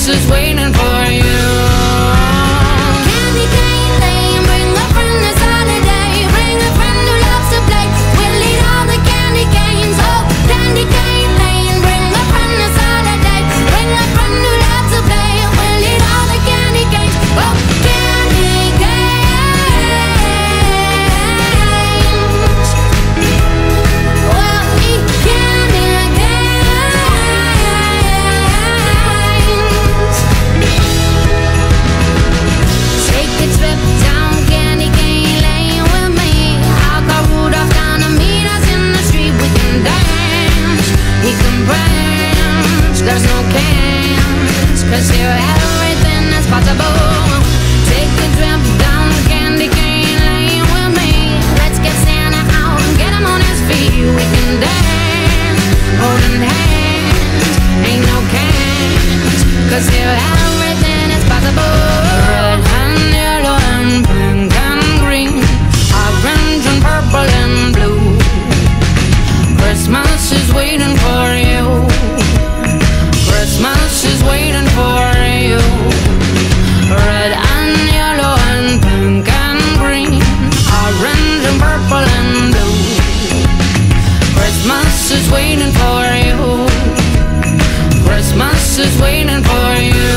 is waiting for you. Candy cane lane, bring a friend this holiday. Bring a friend who loves to play. We'll eat all the candy canes. Oh, candy cane lane, bring a friend this holiday. Bring a friend who loves to play. We'll eat all the candy canes. Oh, candy canes. We'll eat candy canes. Take a trip down candy cane lane with me. I'll call Rudolph down to meet us in the street. We can dance, we can branch. There's no cans, 'cause here everything is possible. Take a trip down candy cane lane with me. Let's get Santa out and get him on his feet. We can dance, holding hands. Ain't no cans, 'cause here everything is possible. Red and yellow and pink and green, orange and purple and blue. Christmas is waiting for you. Christmas is waiting for you. Red and yellow and pink and green, orange and purple and blue. Christmas is waiting for you. Christmas is waiting for you.